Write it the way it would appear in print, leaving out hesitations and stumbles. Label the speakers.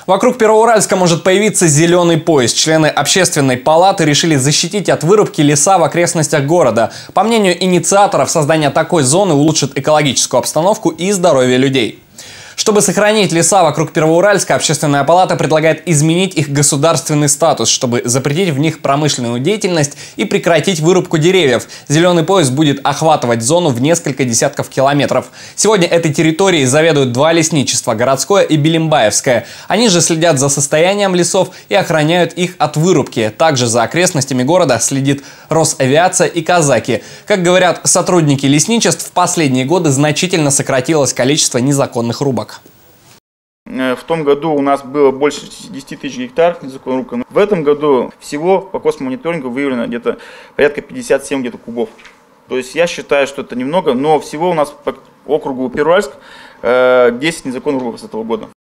Speaker 1: Вокруг Первоуральска может появиться зеленый пояс. Члены общественной палаты решили защитить от вырубки леса в окрестностях города. По мнению инициаторов, создание такой зоны улучшит экологическую обстановку и здоровье людей. Чтобы сохранить леса вокруг Первоуральска, Общественная палата предлагает изменить их государственный статус, чтобы запретить в них промышленную деятельность и прекратить вырубку деревьев. Зеленый пояс будет охватывать зону в несколько десятков километров. Сегодня этой территорией заведуют два лесничества – городское и Белимбаевское. Они же следят за состоянием лесов и охраняют их от вырубки. Также за окрестностями города следит Росавиация и казаки. Как говорят сотрудники лесничеств, в последние годы значительно сократилось количество незаконных рубок.
Speaker 2: В том году у нас было больше 10 тысяч гектар незаконной рубки. В этом году всего по космомониторингу выявлено где-то порядка 57 кубов. То есть я считаю, что это немного, но всего у нас по округу Первоуральск 10 незаконных рубок с этого года.